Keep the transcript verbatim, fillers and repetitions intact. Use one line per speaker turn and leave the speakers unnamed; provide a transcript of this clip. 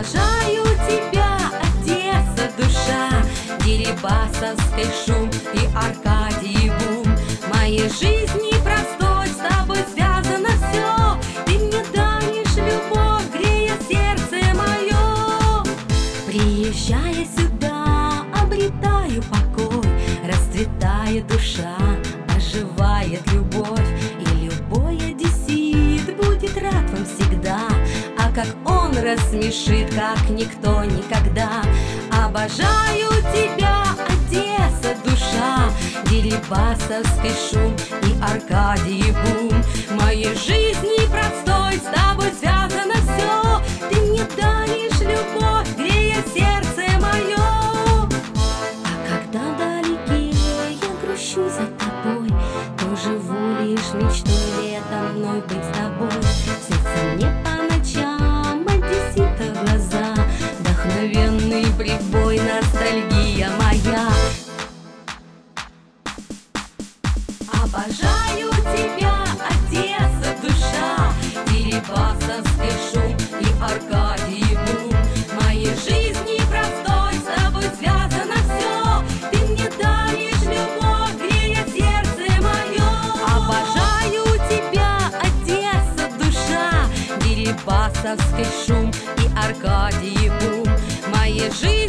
Обожаю тебя, Одесса, душа, Дерибасовский шум и Аркадий бум. В моей жизни простой с тобой связано все. Ты мне даришь любовь, грея сердце мое. Приезжая сюда, обретаю покой, расцветает душа, оживает любовь. И любой одессит будет рад вам всегда, а как он рассмешит, как никто никогда. Обожаю тебя, Одесса, душа, Дерибасовский шум и Аркадий бум. В моей жизни простой с тобой связано все. Ты мне даришь любовь, грея сердце мое. А когда вдалеке я грущу за тобой, то живу лишь мечтой летом мной быть с тобой. Снится мне по ночам одессита глаза, вдохновенный прибой, ностальгия моя. Обожаю тебя, Одесса, душа, Дерибасовский шум и Аркадий бум. В моей жизни простой с тобой связано все. Ты мне даришь любовь, грея сердце мое. Обожаю тебя, Одесса, душа, Дерибасовский шум и Аркадий бум. В моей жизни